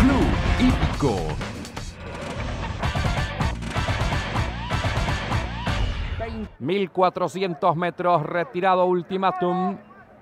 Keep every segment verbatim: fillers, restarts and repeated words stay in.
Club Hípico. mil cuatrocientos metros, retirado ultimátum.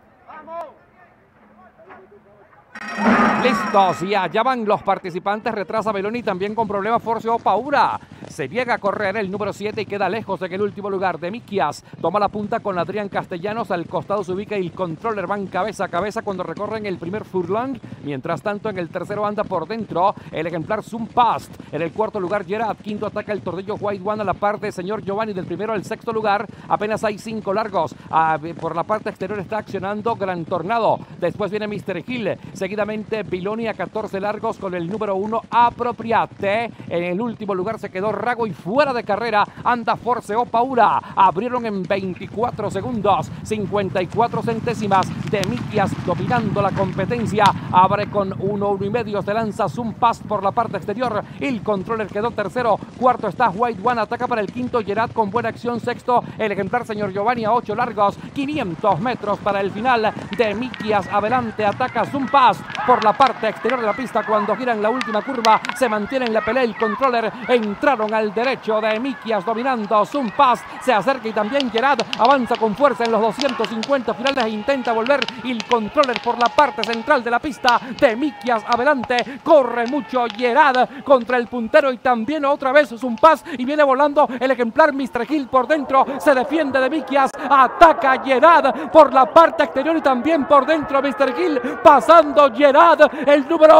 Listos, y allá van los participantes. Retrasa Veloni también con problemas. Forcio Paura se llega a correr el número siete y queda lejos de que el último lugar. Demikias toma la punta con Adrián Castellanos. Al costado se ubica el controller. Van cabeza a cabeza cuando recorren el primer furlong. Mientras tanto, en el tercero anda por dentro el ejemplar Zoom Past. En el cuarto lugar, Gerard. Quinto ataca el tordillo White One a la parte de señor Giovanni. Del primero al sexto lugar, apenas hay cinco largos. Ah, por la parte exterior está accionando Gran Tornado. Después viene mister Hill. Seguidamente Viloni a catorce largos con el número uno Apropiate. En el último lugar se quedó Rago y fuera de carrera anda Forceo Paura. Abrieron en veinticuatro segundos, cincuenta y cuatro centésimas. Demikias dominando la competencia. Abre con uno, uno y medio. Se lanza Zoom Pass por la parte exterior. El controller quedó tercero. Cuarto está White One. Ataca para el quinto Gerard con buena acción. Sexto el ejemplar señor Giovanni a ocho largos. quinientos metros para el final. Demikias adelante. Ataca Zoom Pass por la parte exterior de la pista. Cuando giran la última curva se mantiene en la pelea el controller. Entraron al derecho. Demikias dominando. Zoom Pass se acerca y también Gerard avanza con fuerza en los doscientos cincuenta finales e intenta volver el controller por la parte central de la pista. Demikias adelante. Corre mucho Gerard contra el puntero y también otra vez Zoom Pass y viene volando el ejemplar mister Hill por dentro. Se defiende Demikias. Ataca Gerard por la parte exterior y también por dentro mister Hill. Pasando Gerard, el número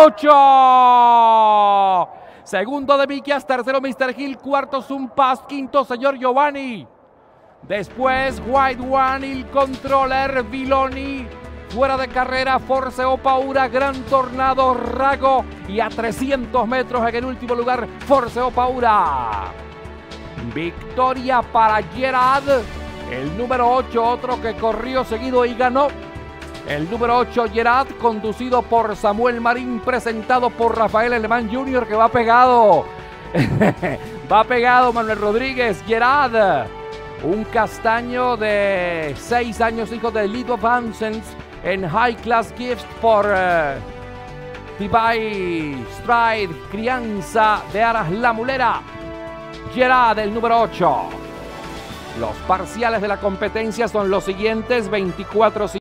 ocho. Segundo Demikias, tercero mister Hill, cuarto Zoom Pass, quinto señor Giovanni. Después White One, el controller Viloni. Fuera de carrera, Forceo Paura, Gran Tornado, Rago. Y a trescientos metros en el último lugar, Forceo Paura. Victoria para Gerard, el número ocho, otro que corrió seguido y ganó. El número ocho, Gerard, conducido por Samuel Marín, presentado por Rafael Alemán junior, que va pegado. Va pegado Manuel Rodríguez. Gerard, un castaño de seis años, hijo de Lido Vansens, en High Class Gifts por uh, Dubai Stride, crianza de Aras La Mulera. Gerard, el número ocho. Los parciales de la competencia son los siguientes: veinticuatro